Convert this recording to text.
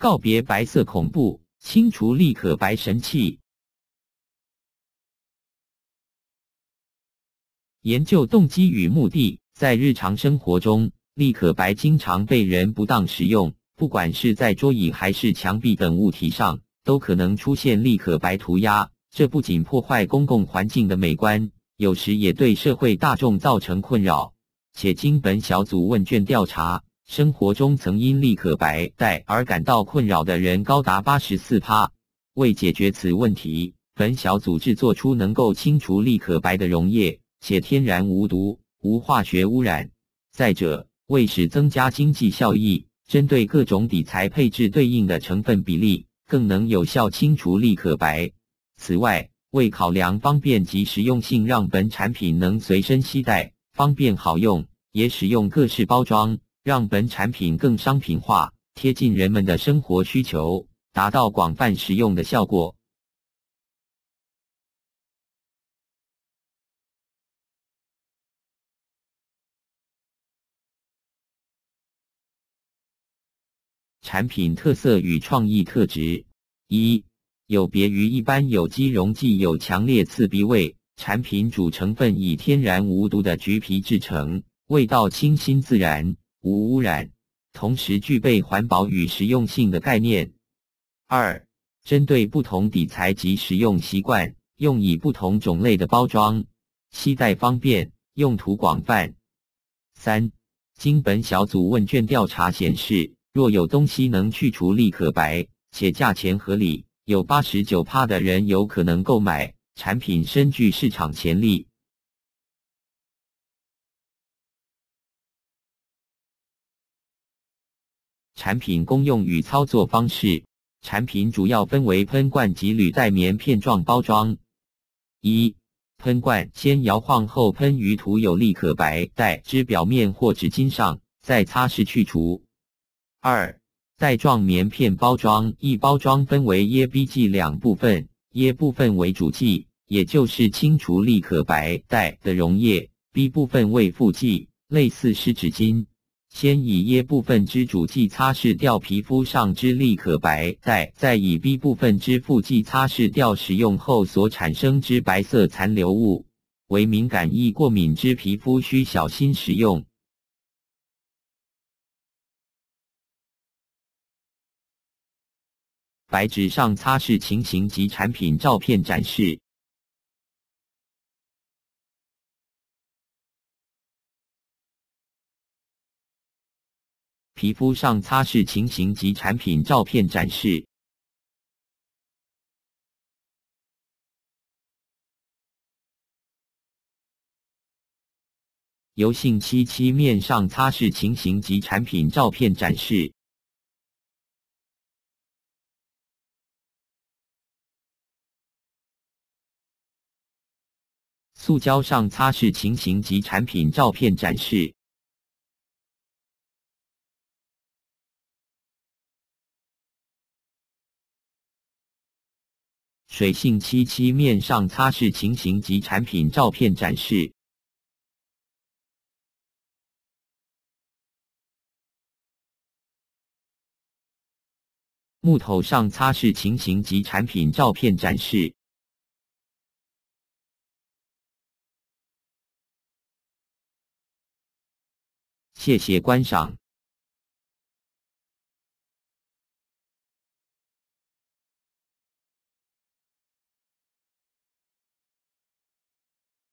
告别白色恐怖，清除立可白神器。研究动机与目的，在日常生活中，立可白经常被人不当使用，不管是在桌椅还是墙壁等物体上，都可能出现立可白涂鸦。这不仅破坏公共环境的美观，有时也对社会大众造成困扰。且经本小组问卷调查，生活中曾因立可白带而感到困扰的人高达 84%。为解决此问题，本小组制作出能够清除立可白的溶液，且天然无毒，无化学污染。再者，为使增加经济效益，针对各种底材配置对应的成分比例，更能有效清除立可白。此外，为考量方便及实用性，让本产品能随身携带，方便好用，也使用各式包装，让本产品更商品化，贴近人们的生活需求，达到广泛实用的效果。产品特色与创意特质。1. 有别于一般有机溶剂有强烈刺鼻味，产品主成分以天然无毒的橘皮制成，味道清新自然，无污染，同时具备环保与实用性的概念。2. 针对不同底材及使用习惯，用以不同种类的包装，携带方便，用途广泛。3. 经本小组问卷调查显示，若有东西能去除立可白，且价钱合理，有 89% 的人有可能购买，产品深具市场潜力。产品功用与操作方式。产品主要分为喷罐及履带棉片状包装。1. 喷罐先摇晃后喷于涂有立可白带之表面或纸巾上，再擦拭去除。2. 带状棉片包装。一包装分为椰 B 剂两部分，椰部分为主剂，也就是清除立可白带的溶液 ，B 部分为副剂，类似湿纸巾。先以椰部分之主剂擦拭掉皮肤上之立可白带，再以 B 部分之副剂擦拭掉使用后所产生之白色残留物。为敏感易过敏之皮肤需小心使用。白纸上擦拭情形及产品照片展示。皮肤上擦拭情形及产品照片展示。油性漆面上擦拭情形及产品照片展示。塑胶上擦拭情形及产品照片展示。水性漆面上擦拭情形及产品照片展示。木头上擦拭情形及产品照片展示。谢谢观赏。